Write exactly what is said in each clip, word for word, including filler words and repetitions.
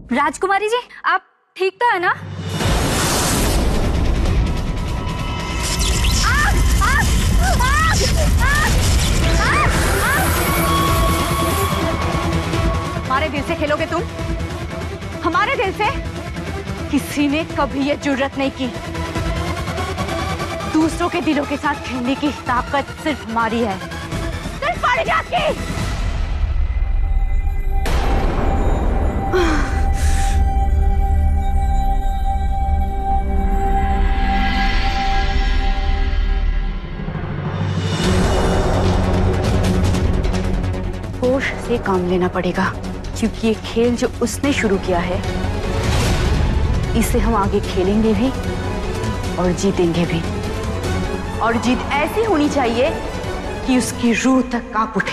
राजकुमारी जी, आप ठीक तो है ना? आग, आग, आग, आग, आग, आग। हमारे दिल से खेलोगे तुम? हमारे दिल से? किसी ने कभी ये जुर्रत नहीं की। दूसरों के दिलों के साथ खेलने की ताकत सिर्फ हमारी है, सिर्फ पारिजात की। होश से काम लेना पड़ेगा, क्योंकि ये खेल जो उसने शुरू किया है, इसे हम आगे खेलेंगे भी और जीतेंगे भी। और जीत ऐसी होनी चाहिए कि उसकी रूह तक कांप उठे।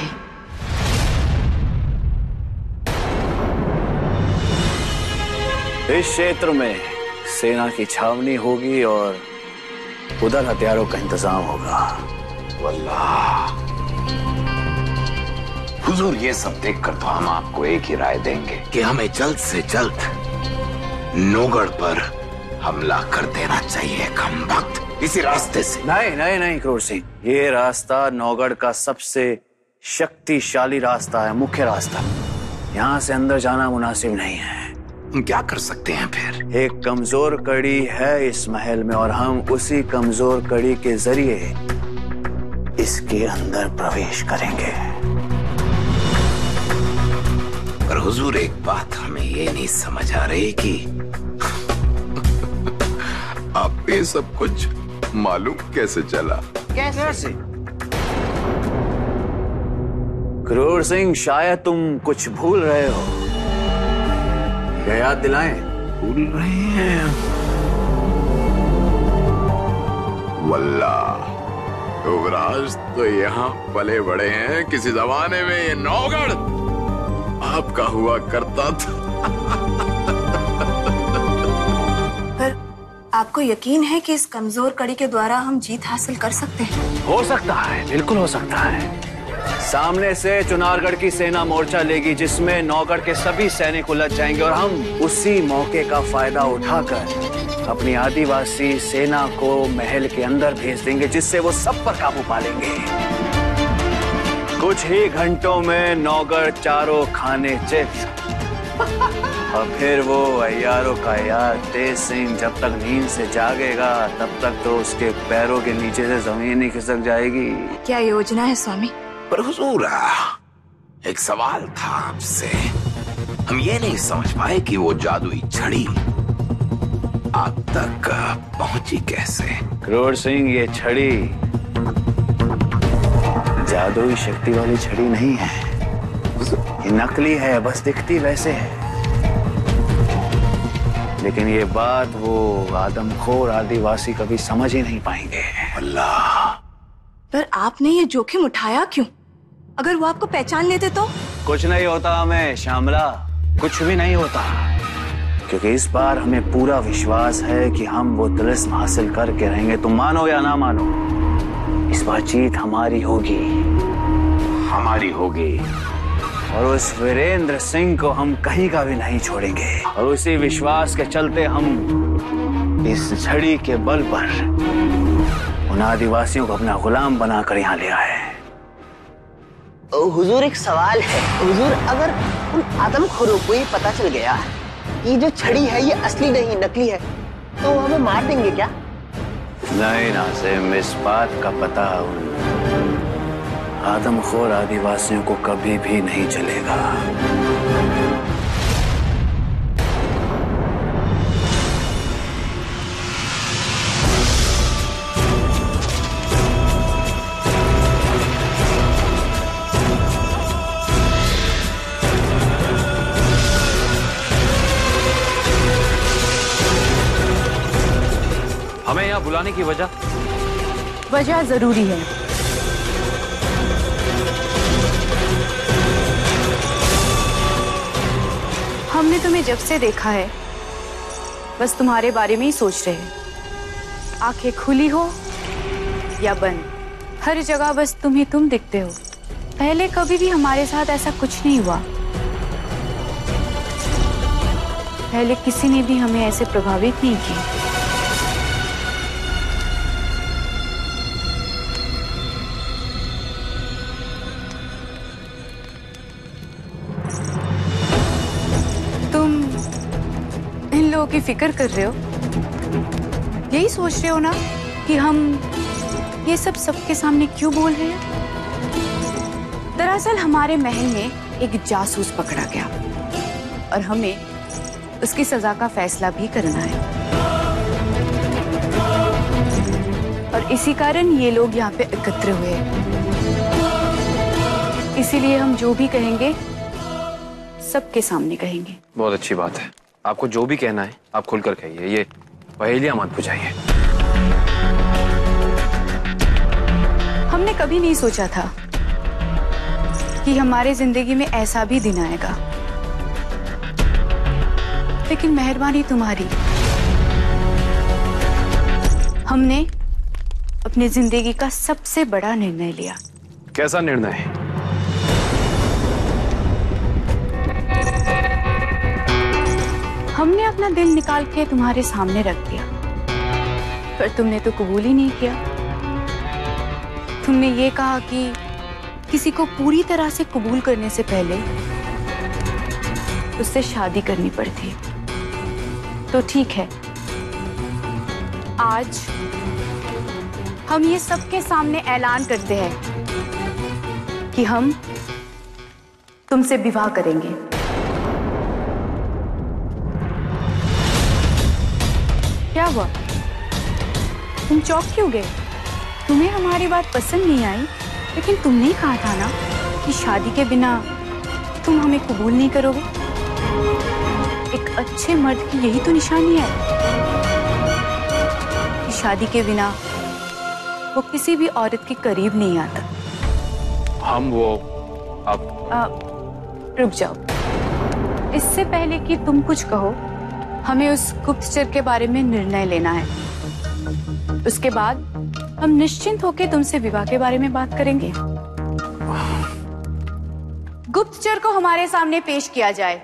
इस क्षेत्र में सेना की छावनी होगी और उधर हथियारों का इंतजाम होगा। वल्लाह हुजूर, ये सब देखकर तो हम आपको एक ही राय देंगे कि हमें जल्द से जल्द नौगढ़ पर हमला कर देना चाहिए। कम वक्त इसी रास्ते से। नहीं नहीं नहीं क्रूर सिंह, ये रास्ता नौगढ़ का सबसे शक्तिशाली रास्ता है, मुख्य रास्ता। यहाँ से अंदर जाना मुनासिब नहीं है। हम क्या कर सकते हैं फिर? एक कमजोर कड़ी है इस महल में और हम उसी कमजोर कड़ी के जरिए इसके अंदर प्रवेश करेंगे। पर हुजूर, एक बात हमें ये नहीं समझ आ रही कि आप ये सब कुछ मालूम कैसे चला? कैसे? क्रूर सिंह, शायद तुम कुछ भूल रहे हो। क्या याद दिलाएं? भूल रहे हैं? वल्लाह युवराज तो यहाँ पले बड़े हैं, किसी जमाने में ये नौगढ़ आपका हुआ करता था। पर आपको यकीन है कि इस कमजोर कड़ी के द्वारा हम जीत हासिल कर सकते हैं? हो सकता है, बिल्कुल हो सकता है। सामने से चुनारगढ़ की सेना मोर्चा लेगी, जिसमें नौगढ़ के सभी सैनिक उलझ जाएंगे और हम उसी मौके का फायदा उठाकर अपनी आदिवासी सेना को महल के अंदर भेज देंगे, जिससे वो सब पर काबू पा लेंगे। कुछ ही घंटों में नौगढ़ चारों खाने चित और फिर वो अय्यारों का यार तेज सिंह जब तक नींद से जागेगा तब तक तो उसके पैरों के नीचे से जमीन ही खिसक जाएगी। क्या योजना है स्वामी? पर हुजूर, एक सवाल था आपसे। हम ये नहीं समझ पाए कि वो जादुई छड़ी आप तक पहुंची कैसे? क्रूर सिंह, ये छड़ी जादुई शक्ति वाली छड़ी नहीं है, ये नकली है, बस दिखती वैसे है। लेकिन ये बात वो आदमखोर आदिवासी कभी समझ ही नहीं पाएंगे। अल्लाह! पर आपने ये जोखिम उठाया क्यों? अगर वो आपको पहचान लेते तो? कुछ नहीं होता हमें श्यामला, कुछ भी नहीं होता, क्योंकि इस बार हमें पूरा विश्वास है कि हम वो तिलिस्म हासिल करके रहेंगे। तुम मानो या ना मानो, इस बार जीत हमारी होगी। हमारी होगी। और उस वीरेंद्र सिंह को हम कहीं का भी नहीं छोड़ेंगे। और उसी विश्वास के चलते हम इस झड़ी के बल पर उन आदिवासियों को अपना गुलाम बनाकर यहाँ ले आए। हुजूर, एक सवाल है। हुजूर, अगर उन आदमखोरों को ये पता चल गया कि जो छड़ी है ये असली नहीं नकली है, तो वो हमें मार देंगे क्या? नहीं नासिम, इस बात का पता उन आदमखोर आदिवासियों को कभी भी नहीं चलेगा। हमें यहाँ बुलाने की वजह? वजह जरूरी है। हमने तुम्हें जब से देखा है बस तुम्हारे बारे में ही सोच रहे हैं। आंखें खुली हो या बंद, हर जगह बस तुम ही तुम दिखते हो। पहले कभी भी हमारे साथ ऐसा कुछ नहीं हुआ। पहले किसी ने भी हमें ऐसे प्रभावित नहीं किया। तुम इन लोगों की फिक्र कर रहे हो, यही सोच रहे हो ना कि हम ये सब सबके सामने क्यों बोल रहे हैं? दरअसल हमारे महल में एक जासूस पकड़ा गया और हमें उसकी सजा का फैसला भी करना है, और इसी कारण ये लोग यहाँ पे एकत्र हुए हैं। इसीलिए हम जो भी कहेंगे सबके सामने कहेंगे। बहुत अच्छी बात है, आपको जो भी कहना है आप खुलकर कहिए, ये पहेलियां मत बुझाइए। हमने कभी नहीं सोचा था कि हमारे जिंदगी में ऐसा भी दिन आएगा, लेकिन मेहरबानी तुम्हारी, हमने अपनी जिंदगी का सबसे बड़ा निर्णय लिया। कैसा निर्णय है? हमने अपना दिल निकाल के तुम्हारे सामने रख दिया, पर तुमने तो कबूल ही नहीं किया। तुमने ये कहा कि किसी को पूरी तरह से कबूल करने से पहले उससे शादी करनी पड़ती है। तो ठीक है, आज हम ये सबके सामने ऐलान करते हैं कि हम तुमसे विवाह करेंगे। क्या हुआ? तुम चौंक क्यों गए? तुम्हें हमारी बात पसंद नहीं आई, लेकिन तुमने ही कहा था ना कि शादी के बिना तुम हमें कबूल नहीं करोगे। एक अच्छे मर्द की यही तो निशानी है कि शादी के बिना वो किसी भी औरत के करीब नहीं आता। हम वो अब आ, रुक जाओ, इससे पहले कि तुम कुछ कहो, हमें उस गुप्तचर के बारे में निर्णय लेना है। उसके बाद हम निश्चिंत होकर तुमसे विवाह के बारे में बात करेंगे। गुप्तचर को हमारे सामने पेश किया जाए।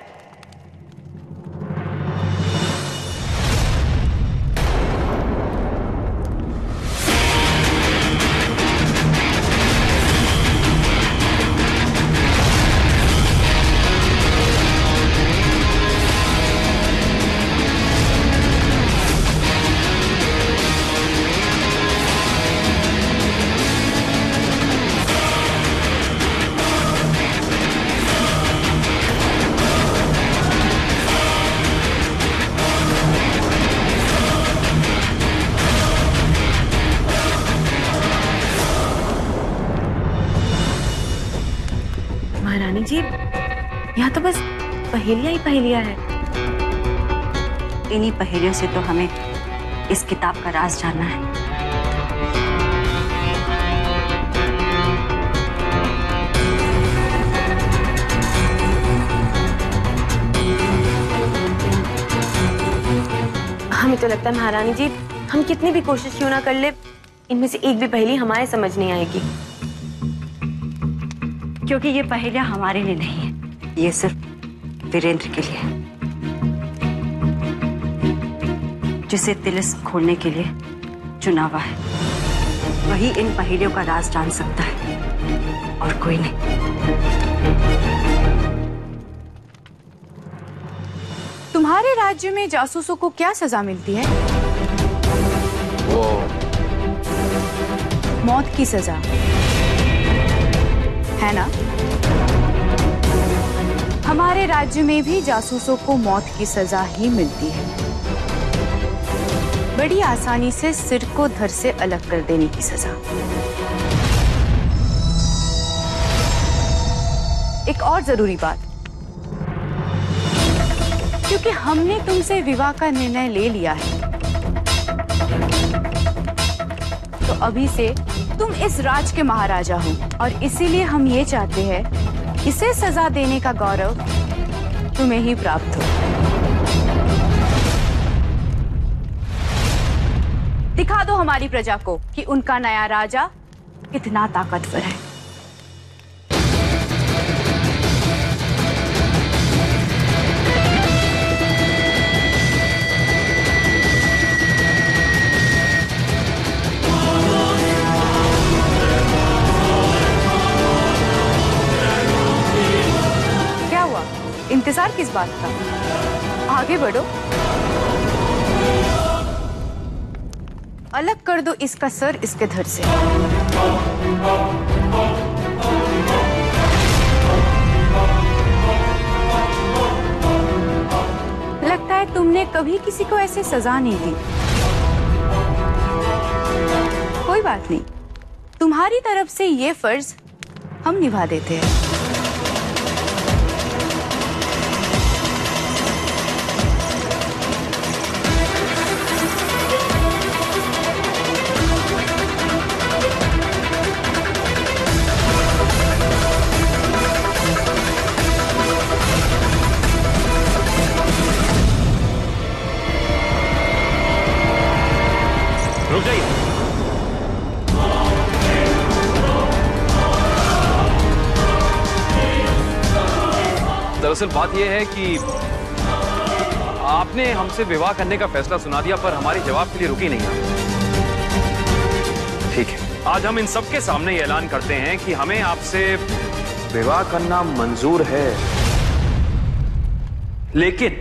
महारानी जी, यहाँ तो बस पहेलियां ही पहेलियां है। इन्हीं पहेलियों से तो हमें इस किताब का राज जानना है। हमें तो लगता है महारानी जी, हम कितनी भी कोशिश क्यों ना कर ले, इनमें से एक भी पहेली हमारे समझ नहीं आएगी। क्योंकि ये पहेलियां हमारे लिए नहीं है, ये सिर्फ वीरेंद्र के लिए है, जिसे तिलिस्म खोलने के लिए चुना हुआ है। वही इन पहेलियों का राज जान सकता है और कोई नहीं। तुम्हारे राज्य में जासूसों को क्या सजा मिलती है? वो मौत की सजा है ना? हमारे राज्य में भी जासूसों को मौत की सजा ही मिलती है। बड़ी आसानी से सिर को धड़ से अलग कर देने की सजा। एक और जरूरी बात, क्योंकि हमने तुमसे विवाह का निर्णय ले लिया है, तो अभी से तुम इस राज के महाराजा हो, और इसीलिए हम ये चाहते हैं इसे सजा देने का गौरव तुम्हें ही प्राप्त हो। दिखा दो हमारी प्रजा को कि उनका नया राजा कितना ताकतवर है। इंतजार किस बात का? आगे बढ़ो, अलग कर दो इसका सर इसके धड़ से। लगता है तुमने कभी किसी को ऐसे सजा नहीं दी। कोई बात नहीं, तुम्हारी तरफ से ये फर्ज हम निभा देते हैं। रुक जाइए। दरअसल बात यह है कि आपने हमसे विवाह करने का फैसला सुना दिया, पर हमारे जवाब के लिए रुकी नहीं। ठीक है, आज हम इन सबके सामने ये ऐलान करते हैं कि हमें आपसे विवाह करना मंजूर है, लेकिन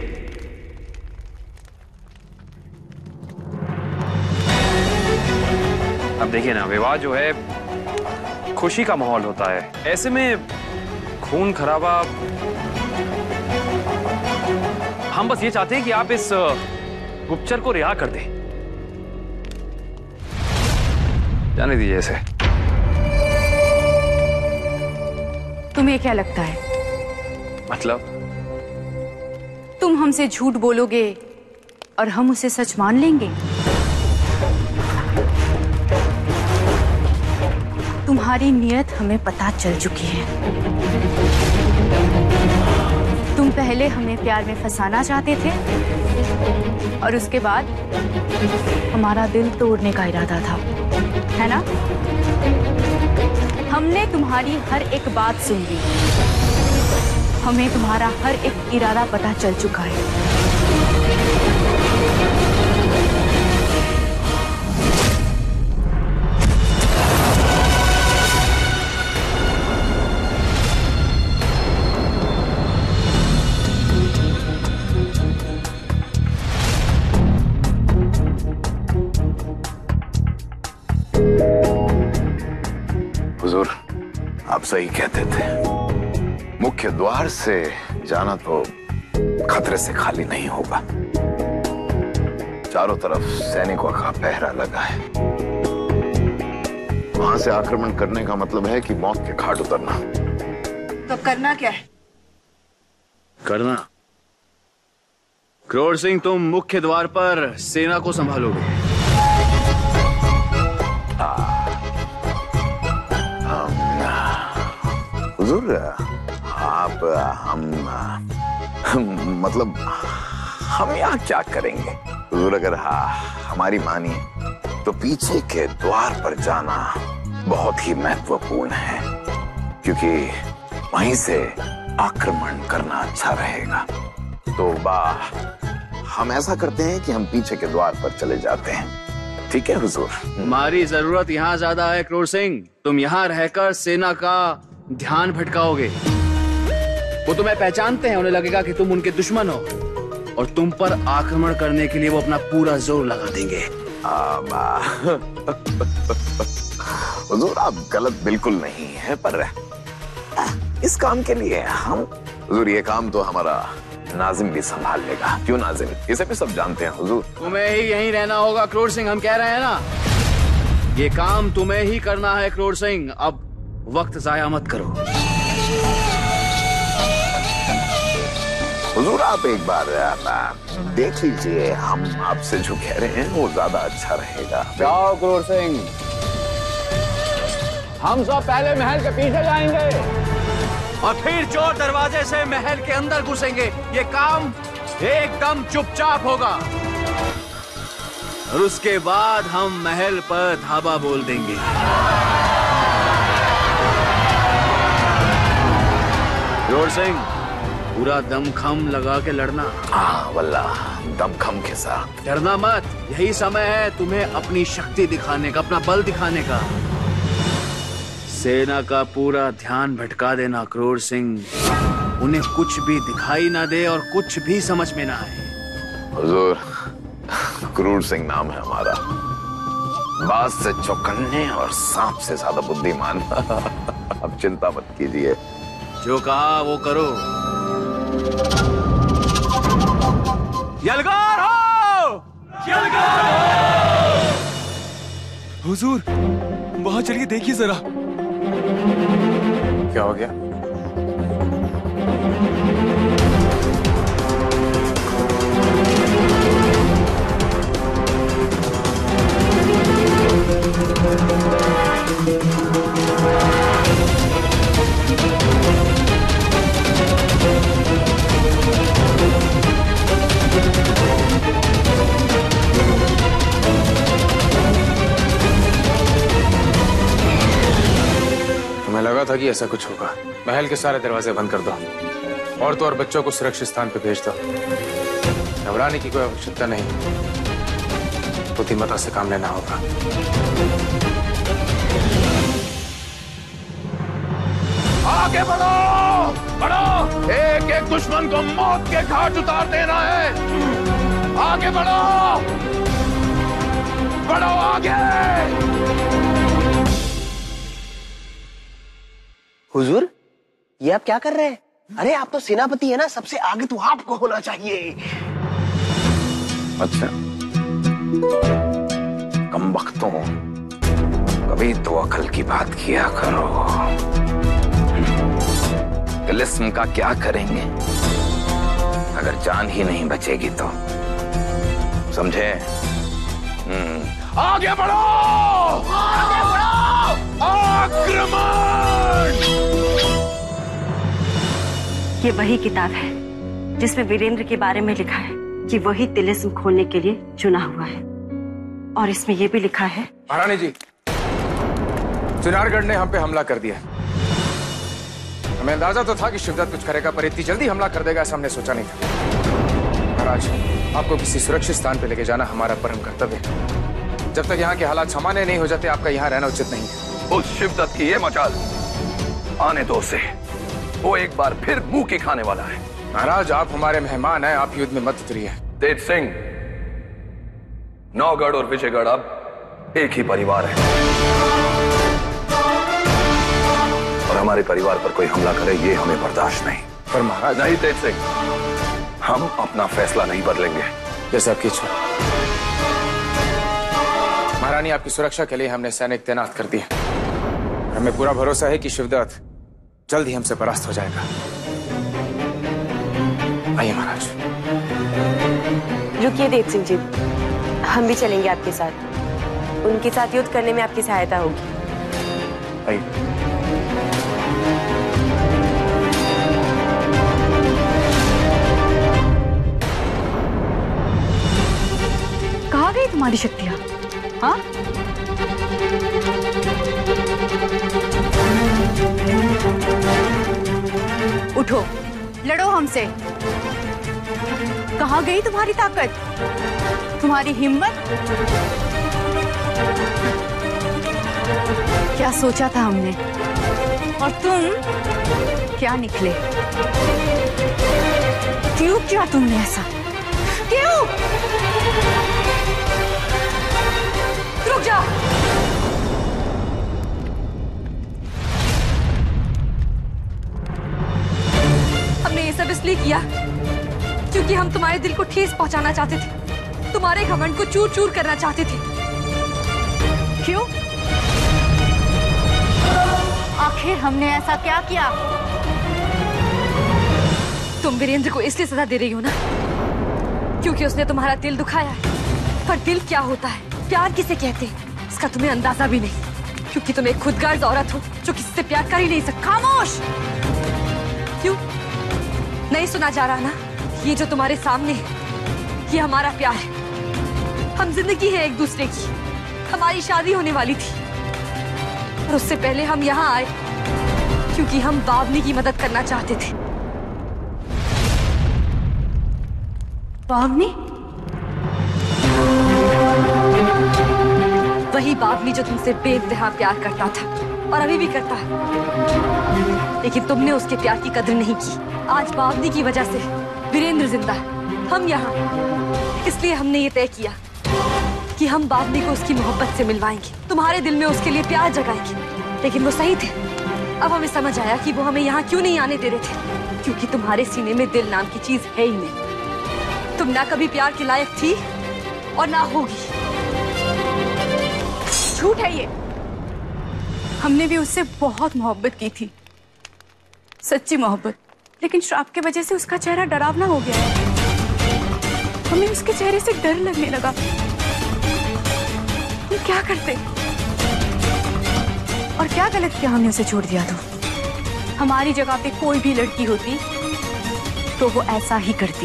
अब देखिए ना, विवाह जो है खुशी का माहौल होता है, ऐसे में खून खराबा। हम बस ये चाहते हैं कि आप इस गुप्तचर को रिहा कर दें। जाने दीजिए इसे। तुम्हें क्या लगता है, मतलब? तुम हमसे झूठ बोलोगे और हम उसे सच मान लेंगे? तुम्हारी नीयत हमें पता चल चुकी है। तुम पहले हमें प्यार में फंसाना चाहते थे और उसके बाद हमारा दिल तोड़ने का इरादा था, है ना? हमने तुम्हारी हर एक बात सुन ली, हमें तुम्हारा हर एक इरादा पता चल चुका है। हुजूर, आप सही कहते थे। मुख्य द्वार से जाना तो खतरे से खाली नहीं होगा। चारों तरफ सैनिकों का पहरा लगा है। वहां से आक्रमण करने का मतलब है कि मौत के घाट उतरना। तो करना क्या है? करना? क्रोर सिंह, तुम मुख्य द्वार पर सेना को संभालोगे। हुजूर, आप हम, हम मतलब हम यहाँ क्या करेंगे? हुजूर, अगर हाँ हमारी मानिए तो पीछे के द्वार पर जाना बहुत ही महत्वपूर्ण है, क्योंकि वहीं से आक्रमण करना अच्छा रहेगा। तो बा हम ऐसा करते हैं कि हम पीछे के द्वार पर चले जाते हैं। ठीक है हुजूर? हमारी जरूरत यहाँ ज्यादा है क्रोर सिंह। तुम यहाँ रहकर सेना का ध्यान भटकाओगे। वो तुम्हें पहचानते हैं, उन्हें लगेगा कि तुम उनके दुश्मन हो और तुम पर आक्रमण करने के लिए वो अपना पूरा जोर लगा देंगे। हुजूर, आप गलत बिल्कुल नहीं है, पर इस काम के लिए हम हुजूर ये काम तो हमारा नाजिम भी संभाल लेगा। क्यों नाजिम? इसे भी सब जानते हैं हुजूर। तुम्हें ही यहीं रहना होगा क्रोर सिंह, हम कह रहे हैं ना। ये काम तुम्हें ही करना है क्रोर सिंह। अब वक्त जाया मत करो। हुजूर, आप एक बार देख लीजिए, हम आपसे जो कह रहे हैं वो ज्यादा अच्छा रहेगा। जाओ क्रोर सिंह, हम सब पहले महल के पीछे जाएंगे और फिर चोर दरवाजे से महल के अंदर घुसेंगे। ये काम एकदम चुपचाप होगा और उसके बाद हम महल पर धावा बोल देंगे। क्रोर सिंह, पूरा दमखम लगा के लड़ना। हाँ वल्ला, दमखम के साथ। डरना मत, यही समय है तुम्हें अपनी शक्ति दिखाने का, अपना बल दिखाने का। सेना का पूरा ध्यान भटका देना क्रोर सिंह, उन्हें कुछ भी दिखाई ना दे और कुछ भी समझ में ना आए। हुजूर, क्रूर सिंह नाम है हमारा। बाज से चौकन्ने और सांप से ज्यादा बुद्धिमान। अब चिंता मत कीजिए। जो कहा वो करो। यलगार हो! यलगार हो! हुजूर, वहां चलिए देखिए जरा। क्या हो गया? तुम्हें लगा था कि ऐसा कुछ होगा। महल के सारे दरवाजे बंद कर दो। औरतों और बच्चों को सुरक्षित स्थान पर भेज दो। घबराने की कोई आवश्यकता नहीं। बुद्धिमत्ता से काम लेना होगा। आगे बढ़ो, बढ़ो। एक एक दुश्मन को मौत के घाट उतार देना है। आगे बढ़ो, बढ़ो आगे। हुजूर, ये आप क्या कर रहे हैं? अरे आप तो सेनापति है ना, सबसे आगे तो आपको होना चाहिए। अच्छा, कमबख्तों, कभी तो अकल की बात किया करो। तिलिस्म का क्या करेंगे अगर जान ही नहीं बचेगी तो? समझे? हम्म। आगे बढ़ो, आगे बढ़ो, आक्रमण! ये वही किताब है जिसमें वीरेंद्र के बारे में लिखा है कि वही तिलिस्म खोलने के लिए चुना हुआ है। और इसमें यह भी लिखा है, महारानी जी, चुनारगढ़ ने हम पे हमला कर दिया। हमें अंदाजा तो था कि शिवदत्त कुछ करेगा, पर इतनी जल्दी हमला कर देगा ऐसा हमने सोचा नहीं था। महाराज, आपको किसी सुरक्षित स्थान पे लेके जाना हमारा परम कर्तव्य है। जब तक यहाँ के हालात सामान्य नहीं हो जाते, आपका यहाँ रहना उचित नहीं है। उस शिवदत्त की ये मचाल आने दो उसे। वो एक बार फिर मुंह की खाने वाला है। महाराज, आप हमारे मेहमान हैं, आप युद्ध में मत उतरिए। तेज सिंह, नौगढ़ और विजयगढ़ अब एक ही परिवार है, और हमारे परिवार पर कोई हमला करे ये हमें बर्दाश्त नहीं। पर महाराज, नहीं तेज सिंह, हम अपना फैसला नहीं बदलेंगे। जैसे आपकी इच्छा। महारानी, आपकी सुरक्षा के लिए हमने सैनिक तैनात कर दिए। हमें पूरा भरोसा है कि शिवदत्त जल्द ही हमसे परास्त हो जाएगा। आइए महाराज। रुकिए देव सिंह जी, हम भी चलेंगे आपके साथ। उनके साथ युद्ध करने में आपकी सहायता होगी। आइए। कहाँ गई तुम्हारी शक्तियां? हाँ? उठो, लड़ो हमसे। कहाँ गई तुम्हारी ताकत, तुम्हारी हिम्मत? क्या सोचा था हमने, और तुम क्या निकले? क्यों किया तुमने ऐसा? क्यों? रुक जा। हमने ये सब इसलिए किया क्योंकि हम तुम्हारे दिल को ठेस पहुंचाना चाहते थे, तुम्हारे घमंड को चूर चूर करना चाहते थे। क्यों? आखिर हमने ऐसा क्या किया? तुम वीरेंद्र को इसलिए सजा दे रही हो ना क्योंकि उसने तुम्हारा दिल दुखाया है। पर दिल क्या होता है, प्यार किसे कहते हैं, इसका तुम्हें अंदाजा भी नहीं, क्योंकि तुम एक खुदगर्ज औरत हो जो किसी से प्यार कर ही नहीं सकती। खामोश! क्यों नहीं सुना जा रहा ना? ये जो तुम्हारे सामने है, ये हमारा प्यार है। हम जिंदगी है एक दूसरे की। हमारी शादी होने वाली थी, और उससे पहले हम यहाँ आए क्योंकि हम बावनी की मदद करना चाहते थे। बावनी? वही बावनी जो तुमसे बेइंतहा प्यार करता था। और अभी भी करता है, लेकिन तुमने उसके प्यार की कदर नहीं की। आज बावनी की वजह से वीरेंद्र जिंदा है, हम यहाँ, इसलिए हमने ये तय किया कि हम बावनी को उसकी मोहब्बत से मिलवाएंगे, तुम्हारे दिल में उसके लिए प्यार जगाएंगे। लेकिन वो सही थे। अब हमें समझ आया कि वो हमें यहाँ क्यों नहीं आने दे रहे थे, क्योंकि तुम्हारे सीने में दिल नाम की चीज है ही नहीं। तुम ना कभी प्यार के लायक थी और ना होगी। झूठ है ये। हमने भी उससे बहुत मोहब्बत की थी, सच्ची मोहब्बत, लेकिन श्राप के वजह से उसका चेहरा डरावना हो गया है। हमें उसके चेहरे से डर लगने लगा। हम क्या करते और क्या गलत किया हमने उसे छोड़ दिया तो? हमारी जगह पे कोई भी लड़की होती तो वो ऐसा ही करती।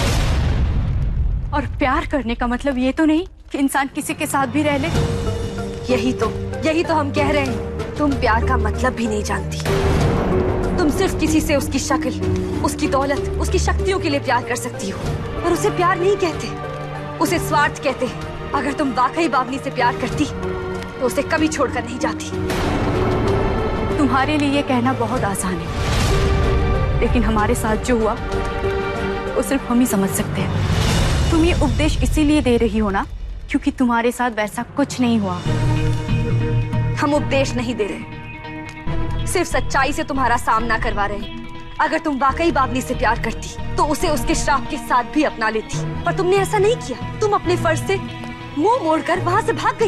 और प्यार करने का मतलब ये तो नहीं कि इंसान किसी के साथ भी रह ले। यही तो यही तो हम कह रहे हैं, तुम प्यार का मतलब भी नहीं जानती। तुम सिर्फ किसी से उसकी शक्ल, उसकी दौलत, उसकी शक्तियों के लिए प्यार कर सकती हो, पर उसे प्यार नहीं कहते, उसे स्वार्थ कहते हैं। अगर तुम वाकई बावनी से प्यार करती तो उसे कभी छोड़कर नहीं जाती। तुम्हारे लिए ये कहना बहुत आसान है, लेकिन हमारे साथ जो हुआ वो सिर्फ हम ही समझ सकते हैं। तुम ये उपदेश इसीलिए दे रही हो ना क्योंकि तुम्हारे साथ वैसा कुछ नहीं हुआ। हम उपदेश नहीं दे रहे, सिर्फ सच्चाई से तुम्हारा सामना करवा रहे हैं। अगर तुम वाकई बावनी से प्यार करती तो उसे उसके श्राप के साथ भी अपना लेती, पर तुमने ऐसा नहीं किया। तुम अपने फर्ज से मुंह मोड़कर वहां से भाग गई।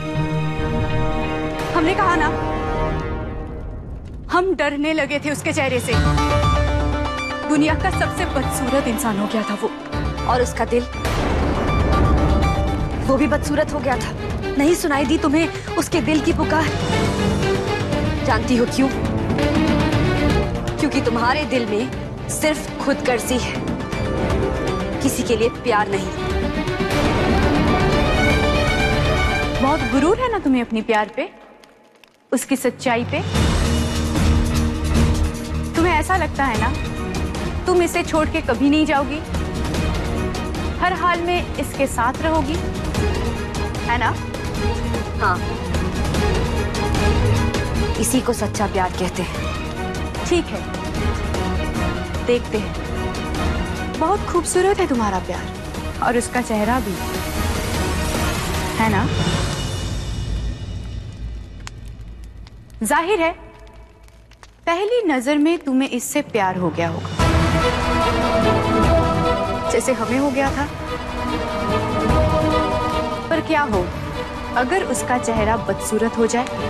हमने कहा ना, हम डरने लगे थे उसके चेहरे से। दुनिया का सबसे बदसूरत इंसान हो गया था वो। और उसका दिल, वो भी बदसूरत हो गया था। नहीं सुनाई दी तुम्हें उसके दिल की पुकार? जानती हो क्यों? क्योंकि तुम्हारे दिल में सिर्फ खुदगर्जी है, किसी के लिए प्यार नहीं। बहुत गुरूर है ना तुम्हें अपनी प्यार पे, उसकी सच्चाई पे। तुम्हें ऐसा लगता है ना तुम इसे छोड़ के कभी नहीं जाओगी, हर हाल में इसके साथ रहोगी, है ना? हाँ, इसी को सच्चा प्यार कहते हैं। ठीक है, देखते हैं। बहुत खूबसूरत है तुम्हारा प्यार और उसका चेहरा भी, है ना? जाहिर है पहली नजर में तुम्हें इससे प्यार हो गया होगा, जैसे हमें हो गया था। पर क्या हो अगर उसका चेहरा बदसूरत हो जाए?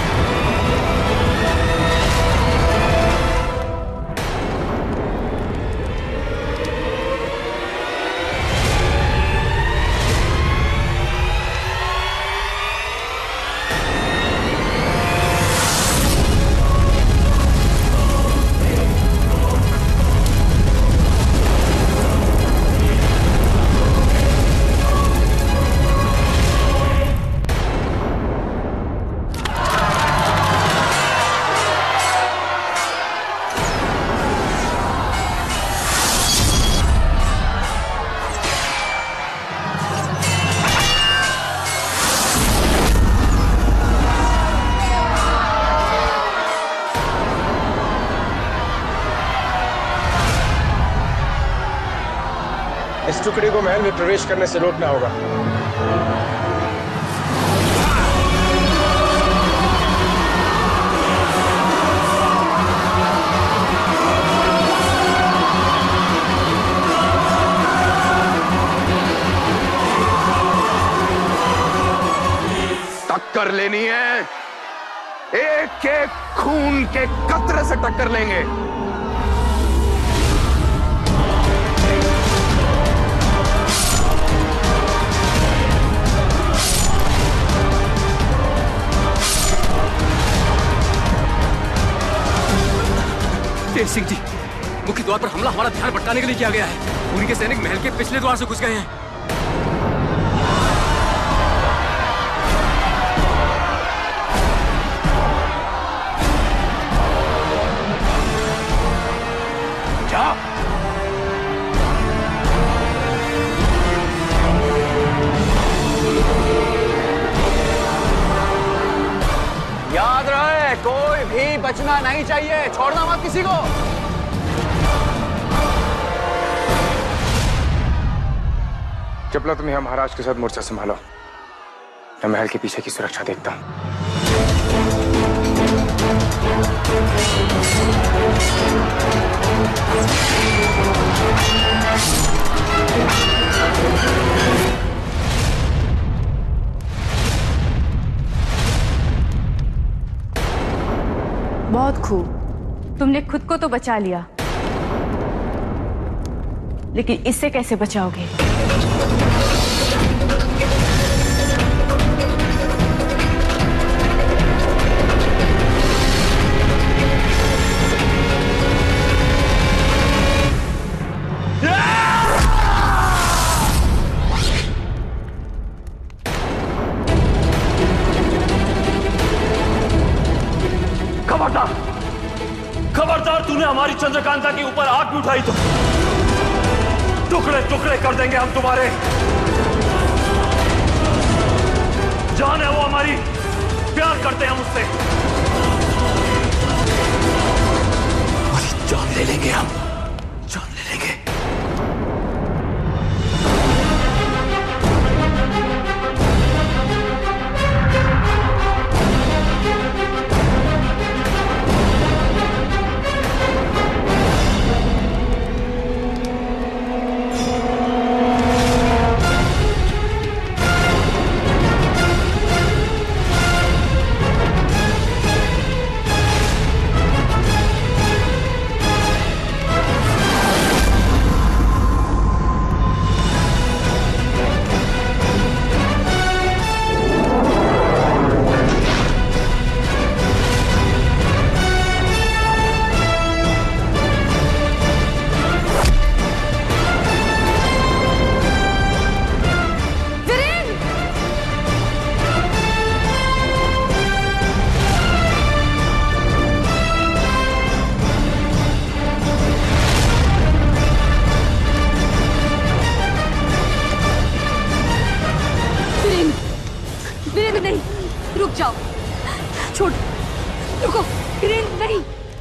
इस टुकड़ी को महल में प्रवेश करने से रोकना होगा। टक्कर लेनी है, एक एक खून के कतरे से टक्कर लेंगे। तेज सिंह जी, मुख्य द्वार पर हमला हमारा ध्यान भटकाने के लिए किया गया है। उनके सैनिक महल के पिछले द्वार से घुस गए हैं। जा। याद रहे बचना नहीं चाहिए, छोड़ना मत किसी को। चपला, तुम्हें हम महाराज के साथ मोर्चा संभालो, मैं महल के पीछे की सुरक्षा देखता हूँ। बहुत खूब, तुमने खुद को तो बचा लिया, लेकिन इससे कैसे बचाओगे? खबरदार, खबरदार, तूने हमारी चंद्रकांता के ऊपर आग भी उठाई तो टुकड़े टुकड़े कर देंगे हम तुम्हारे। जान है वो हमारी, प्यार करते हैं हम उससे, हमारी जान ले लेंगे हम, जान ले लेंगे। छोड़, रुको, वीरेंद्र नहीं।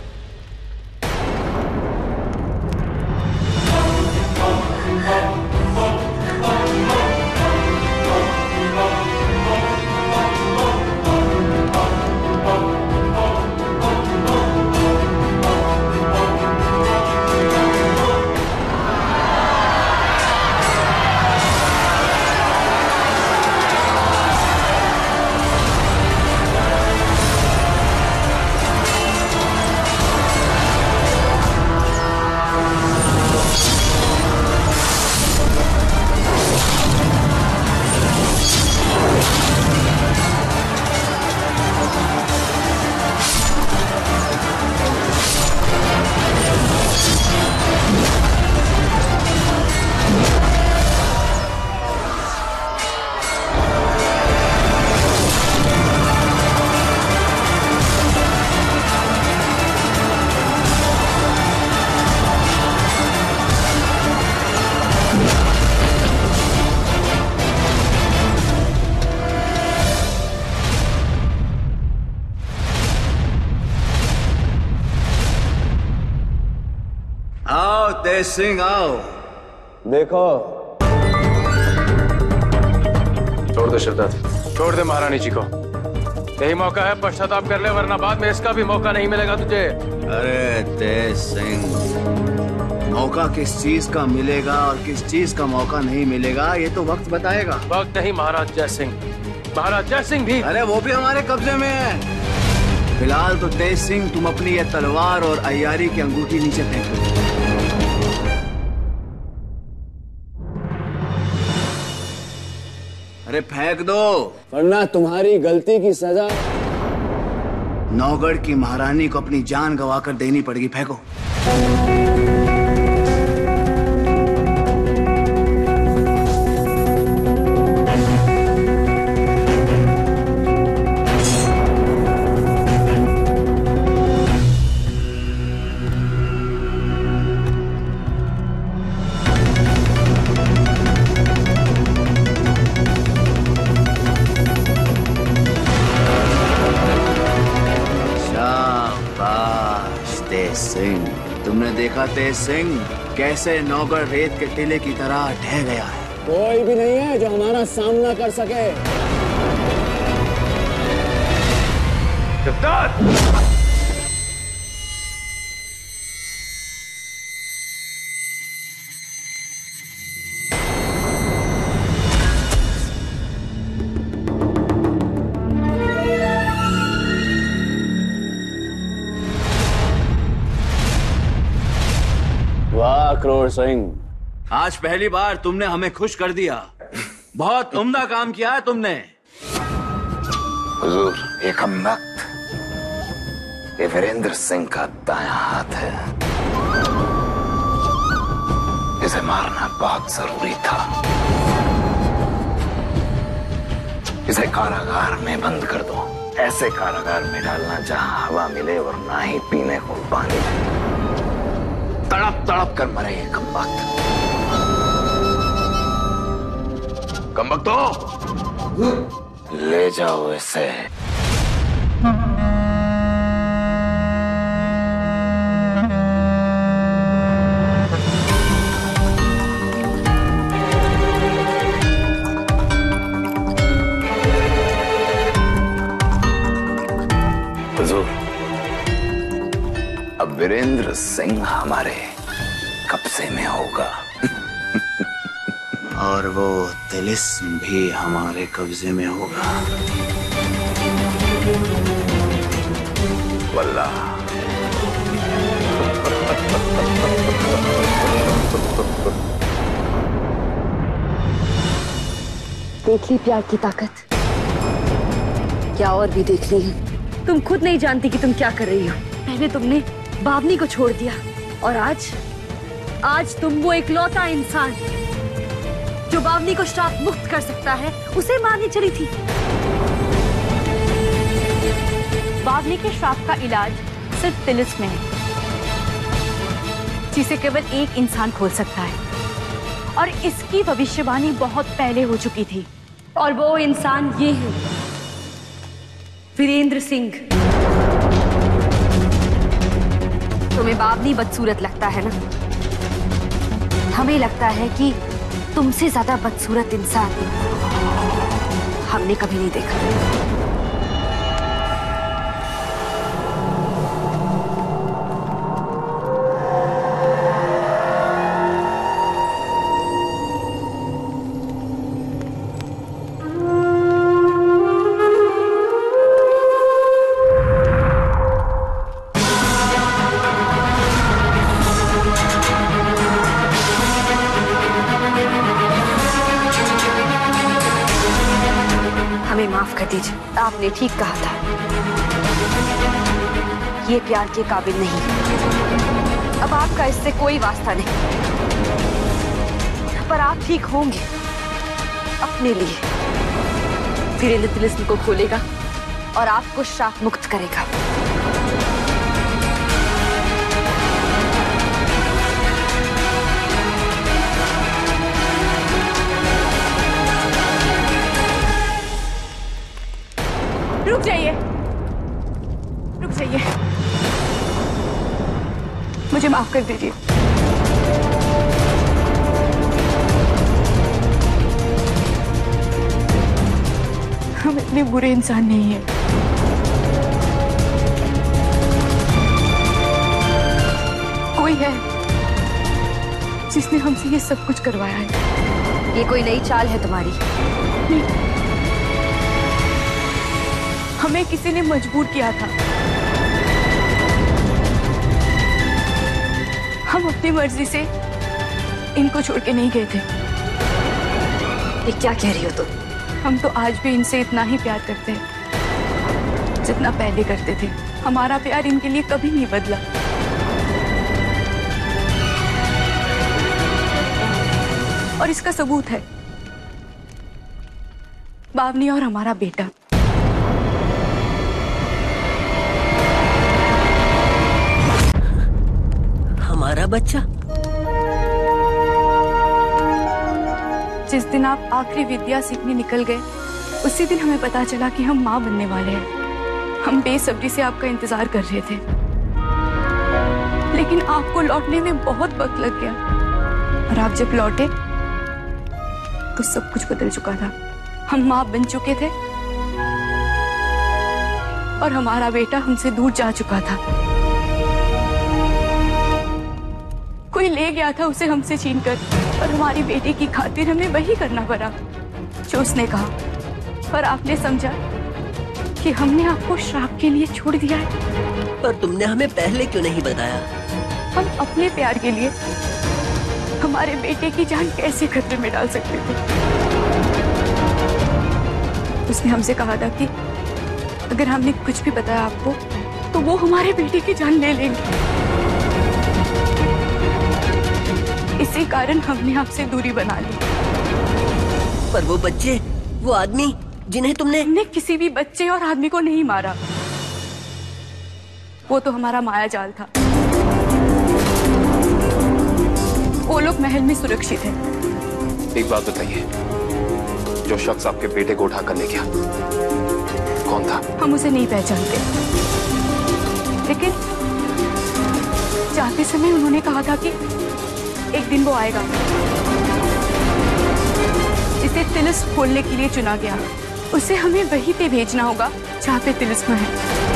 आओ तेज सिंह, आओ। देखो, छोड़ दे शिवदत्त, छोड़ दे महारानी जी को। यही मौका है, पश्चाताप कर ले, वरना बाद में इसका भी मौका नहीं मिलेगा तुझे। अरे तेज सिंह, मौका किस चीज का मिलेगा और किस चीज का मौका नहीं मिलेगा ये तो वक्त बताएगा। वक्त नहीं महाराज जय सिंह, महाराज जय सिंह भी। अरे वो भी हमारे कब्जे में है। फिलहाल तो तेज सिंह तुम अपनी ये तलवार और अय्यारी की अंगूठी नीचे फेंक दो। अरे फेंक दो, वरना तुम्हारी गलती की सजा नौगढ़ की महारानी को अपनी जान गंवाकर देनी पड़ेगी। फेंको। देखा तेज सिंह, कैसे नौगढ़ रेत के टीले की तरह ढह गया है। कोई भी नहीं है जो हमारा सामना कर सके। वाह क्रोर सिंह, आज पहली बार तुमने हमें खुश कर दिया। बहुत उम्दा काम किया है तुमने। हुजूर, ये कमबख्त ये वीरेंद्र सिंह का दायां हाथ है। इसे मारना बहुत जरूरी था। इसे कारागार में बंद कर दो। ऐसे कारागार में डालना जहां हवा मिले और ना ही पीने को पानी। तड़प तड़प कर मरे ये कमबख्त। कमबख्तो, ले जाओ इसे। हुजूर, अब वीरेंद्र सिंह हमारे कब्जे में होगा। और वो तिलिस्म भी हमारे कब्जे में होगा। वल्लाह। देख ली प्यार की ताकत, क्या और भी देख ली है? तुम खुद नहीं जानती कि तुम क्या कर रही हो। पहले तुमने बावनी को छोड़ दिया और आज आज तुम वो इकलौता इंसान जो बावनी को श्राप मुक्त कर सकता है, उसे मारने चली थी। बावनी के श्राप का इलाज सिर्फ तिलिस्म में है, जिसे केवल एक इंसान खोल सकता है। और इसकी भविष्यवाणी बहुत पहले हो चुकी थी, और वो इंसान ये है, वीरेंद्र सिंह। तुम्हें बावनी बदसूरत लगता है ना? हमें लगता है कि तुमसे ज्यादा बदसूरत इंसान हमने कभी नहीं देखा। आपने ठीक कहा था, ये प्यार के काबिल नहीं। अब आपका इससे कोई वास्ता नहीं, पर आप ठीक होंगे अपने लिए। वीरेंद्र तिलिस्म को खोलेगा और आपको श्राप मुक्त करेगा। रुक जाइए, रुक जाइए, मुझे माफ कर दीजिए। हम इतने बुरे इंसान नहीं हैं। कोई है जिसने हमसे ये सब कुछ करवाया है। ये कोई नई चाल है तुम्हारी? नहीं, हमें किसी ने मजबूर किया था। हम अपनी मर्जी से इनको छोड़ के नहीं गए थे। ये क्या कह रही हो तुम? हम तो आज भी इनसे इतना ही प्यार करते हैं जितना पहले करते थे। हमारा प्यार इनके लिए कभी नहीं बदला। और इसका सबूत है बावनी और हमारा बेटा। हमारा बच्चा? जिस दिन आप आखिरी विद्या सीखने निकल गए, उसी दिन हमें पता चला कि हम माँ बनने वाले हैं। हम बेसब्री से आपका इंतजार कर रहे थे, लेकिन आपको लौटने में बहुत वक्त लग गया और आप जब लौटे तो सब कुछ बदल चुका था। हम माँ बन चुके थे और हमारा बेटा हमसे दूर जा चुका था। कोई ले गया था उसे हमसे छीनकर और हमारी बेटी की खातिर हमें वही करना पड़ा जो उसने कहा। और आपने समझा कि हमने आपको श्राप के लिए छोड़ दिया है। पर तुमने हमें पहले क्यों नहीं बताया? हम अपने प्यार के लिए हमारे बेटे की जान कैसे खतरे में डाल सकते थे। उसने हमसे कहा था कि अगर हमने कुछ भी बताया आपको तो वो हमारे बेटे की जान ले लेंगे। इसी कारण हमने आपसे दूरी बना ली। पर वो बच्चे, वो आदमी जिन्हें तुमने हमने किसी भी बच्चे और आदमी को नहीं मारा। वो तो हमारा माया जाल था। वो लोग महल में सुरक्षित है। एक बात बताइए, जो शख्स आपके बेटे को उठा कर ले गया कौन था? हम उसे नहीं पहचानते, लेकिन जाते समय उन्होंने कहा था कि एक दिन वो आएगा जिसे तिलिस्म खोलने के लिए चुना गया। उसे हमें वहीं पे भेजना होगा जहाँ पे तिलिस्म है।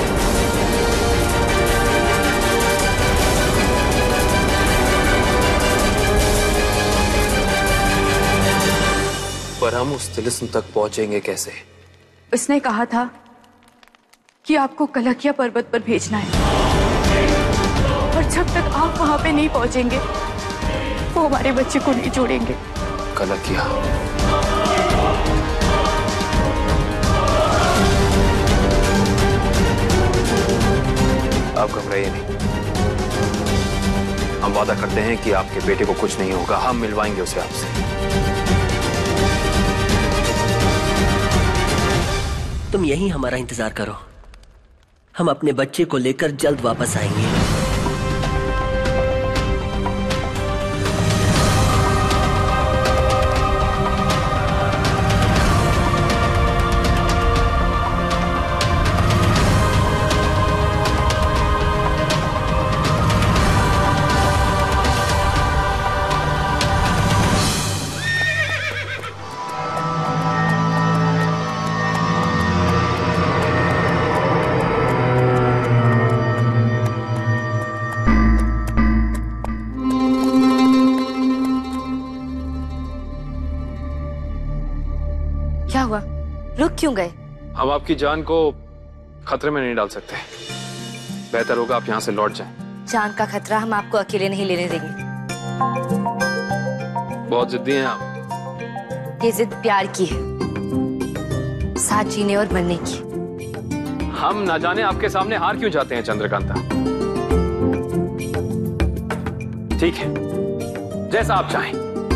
पर हम उस तिलिस्म तक पहुंचेंगे कैसे? उसने कहा था कि आपको कलकिया पर्वत पर भेजना है और जब तक आप वहां पे नहीं पहुंचेंगे वो हमारे बच्चे को नहीं छोड़ेंगे। कलकिया? आप घबराइए नहीं, हम वादा करते हैं कि आपके बेटे को कुछ नहीं होगा। हम मिलवाएंगे उसे आपसे। तुम यहीं हमारा इंतजार करो, हम अपने बच्चे को लेकर जल्द वापस आएंगे। क्या हुआ? रुक क्यों गए? हम आपकी जान को खतरे में नहीं डाल सकते। बेहतर होगा आप यहाँ से लौट जाएं। जान का खतरा हम आपको अकेले नहीं लेने देंगे। बहुत जिद्दी हैं आप। ये जिद प्यार की है, साथ जीने और मरने की। हम ना जाने आपके सामने हार क्यों जाते हैं चंद्रकांता। ठीक है, जैसा आप चाहें।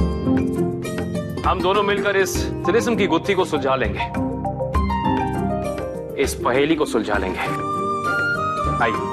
हम दोनों मिलकर इस तिलिस्म की गुत्थी को सुलझा लेंगे, इस पहेली को सुलझा लेंगे। आइए।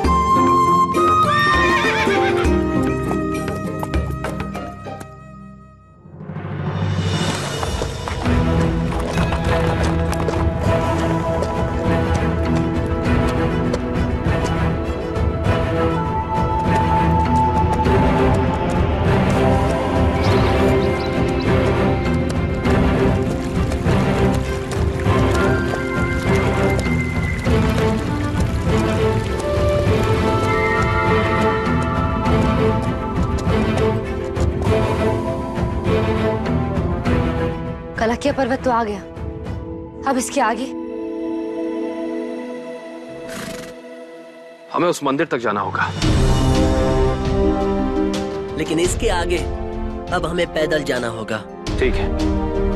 कलकिया पर्वत तो आ गया, अब इसके आगे? हमें उस मंदिर तक जाना होगा। लेकिन इसके आगे अब हमें पैदल जाना होगा। ठीक है।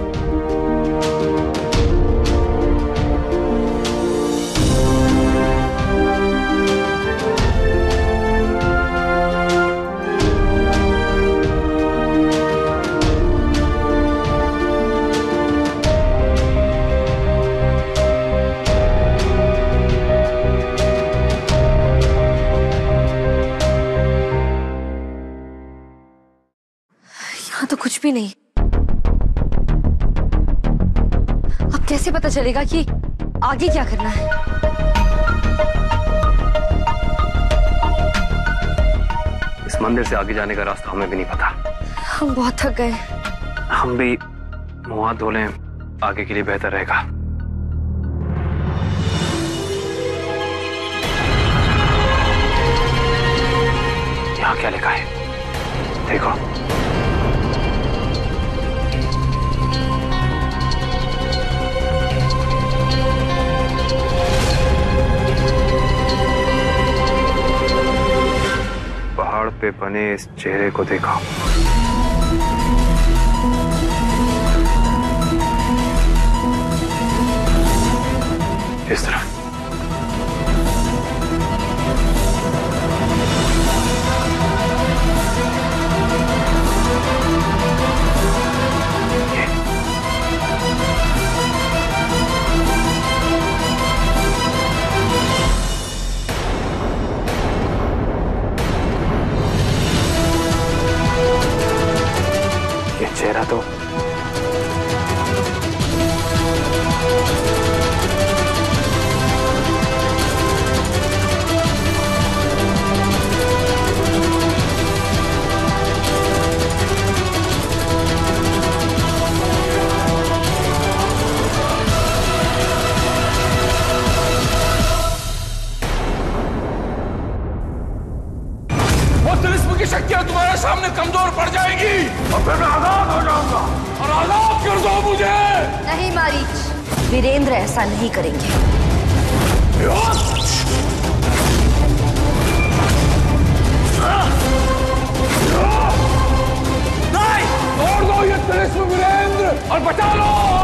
तो कुछ भी नहीं। अब कैसे पता चलेगा कि आगे क्या करना है? इस मंदिर से आगे जाने का रास्ता हमें भी नहीं पता। हम बहुत थक गए। हम भी मुंह हाथ धो लें, आगे के लिए बेहतर रहेगा। यहाँ क्या लिखा है देखो। पहाड़ पे बने इस चेहरे को देखो। इस तरह ये चेहरा तो तिलिस्म की शक्तियां तुम्हारे सामने कमजोर पड़ जाएगी और फिर मैं आजाद हो जाऊंगा। और आजाद कर दो मुझे। नहीं मारीच, वीरेंद्र ऐसा नहीं करेंगे। नहीं, तोड़ दो ये तिलिस्म वीरेंद्र और बचा लो।